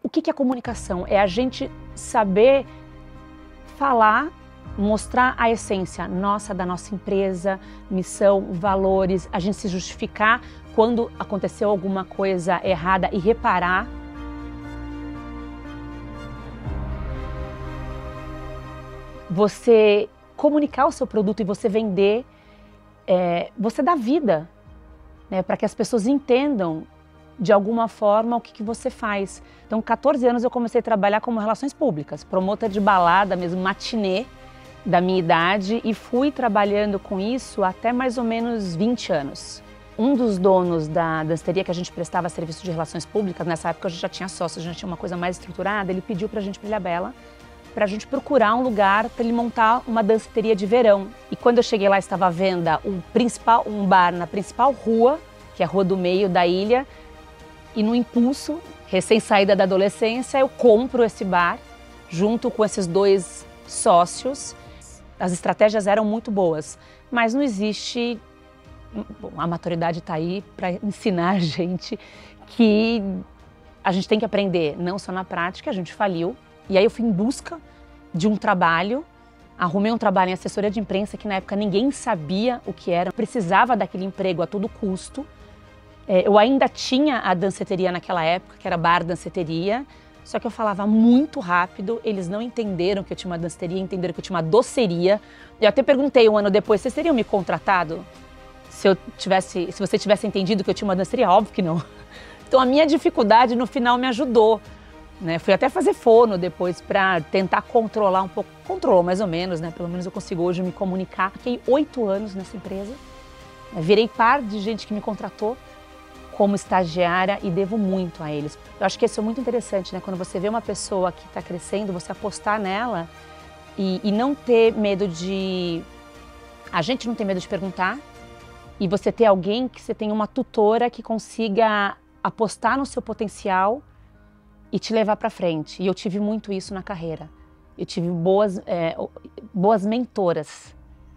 O que é comunicação? É a gente saber falar, mostrar a essência nossa, da nossa empresa, missão, valores, a gente se justificar quando aconteceu alguma coisa errada e reparar. Você comunicar o seu produto e você vender, você dá vida, né, para que as pessoas entendam de alguma forma o que você faz. Então, 14 anos eu comecei a trabalhar como relações públicas, promotora de balada mesmo, matinê da minha idade, e fui trabalhando com isso até mais ou menos 20 anos. Um dos donos da danceteria que a gente prestava serviço de relações públicas, nessa época a gente já tinha sócios, a gente tinha uma coisa mais estruturada, ele pediu pra gente, pra Ilhabela, pra gente procurar um lugar para ele montar uma danceteria de verão. E quando eu cheguei lá, estava à venda um bar na principal rua, que é a Rua do Meio da ilha, e no impulso, recém-saída da adolescência, eu compro esse bar, junto com esses dois sócios. As estratégias eram muito boas, mas não existe... Bom, a maturidade está aí para ensinar a gente que a gente tem que aprender, não só na prática, a gente faliu. E aí eu fui em busca de um trabalho, arrumei um trabalho em assessoria de imprensa, que na época ninguém sabia o que era, precisava daquele emprego a todo custo. Eu ainda tinha a danceteria naquela época, que era bar danceteria, só que eu falava muito rápido, eles não entenderam que eu tinha uma danceteria, entenderam que eu tinha uma doceria. Eu até perguntei um ano depois, vocês teriam me contratado se você tivesse entendido que eu tinha uma danceteria? Óbvio que não. Então a minha dificuldade no final me ajudou, né? Fui até fazer fono depois para tentar controlar um pouco, controlou mais ou menos, né? Pelo menos eu consigo hoje me comunicar. Fiquei 8 anos nessa empresa, virei par de gente que me contratou como estagiária e devo muito a eles. Eu acho que isso é muito interessante, né? Quando você vê uma pessoa que está crescendo, você apostar nela e não ter medo de... A gente não tem medo de perguntar, e você ter alguém que você tem uma tutora que consiga apostar no seu potencial e te levar para frente. E eu tive muito isso na carreira. Eu tive boas mentoras.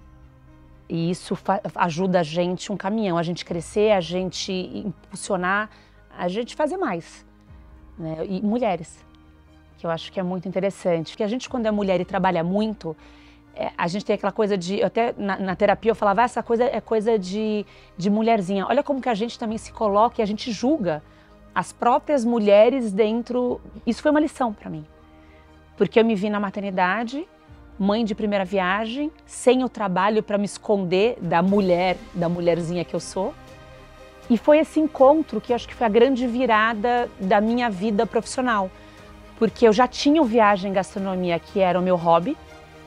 E isso ajuda a gente, um caminhão, a gente crescer, a gente impulsionar, a gente fazer mais, né? E mulheres, que eu acho que é muito interessante. Porque a gente, quando é mulher e trabalha muito, a gente tem aquela coisa de... Até na terapia eu falava, essa coisa é coisa de mulherzinha. Olha como que a gente também se coloca e a gente julga as próprias mulheres dentro... Isso foi uma lição para mim. Porque eu me vi na maternidade, mãe de primeira viagem, sem o trabalho para me esconder da mulherzinha que eu sou. E foi esse encontro que eu acho que foi a grande virada da minha vida profissional. Porque eu já tinha o Viagem Gastronomia, que era o meu hobby.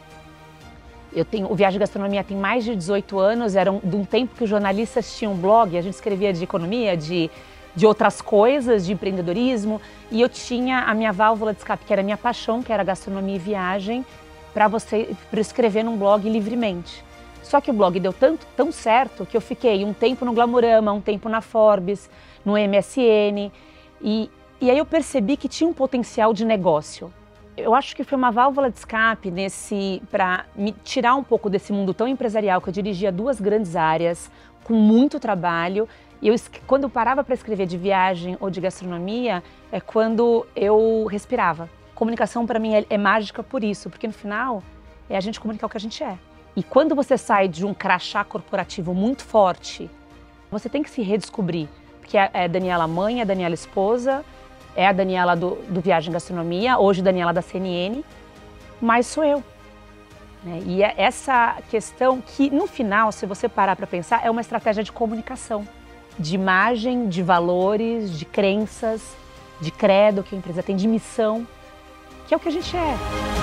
O Viagem Gastronomia tem mais de 18 anos, era de um tempo que os jornalistas tinham blog, a gente escrevia de economia, de outras coisas, de empreendedorismo. E eu tinha a minha válvula de escape, que era a minha paixão, que era gastronomia e viagem, para escrever num blog livremente. Só que o blog deu tão certo que eu fiquei um tempo no Glamorama, um tempo na Forbes, no MSN, e aí eu percebi que tinha um potencial de negócio. Eu acho que foi uma válvula de escape para me tirar um pouco desse mundo tão empresarial, que eu dirigia 2 grandes áreas, com muito trabalho. E quando eu parava para escrever de viagem ou de gastronomia, é quando eu respirava. Comunicação para mim é mágica por isso, porque no final é a gente comunicar o que a gente é. E quando você sai de um crachá corporativo muito forte, você tem que se redescobrir. Porque é a Daniela mãe, é a Daniela esposa, é a Daniela do Viagem Gastronomia, hoje Daniela da CNN, mas sou eu, né? E é essa questão que, no final, se você parar para pensar, é uma estratégia de comunicação, de imagem, de valores, de crenças, de credo que a empresa tem, de missão, que é o que a gente é.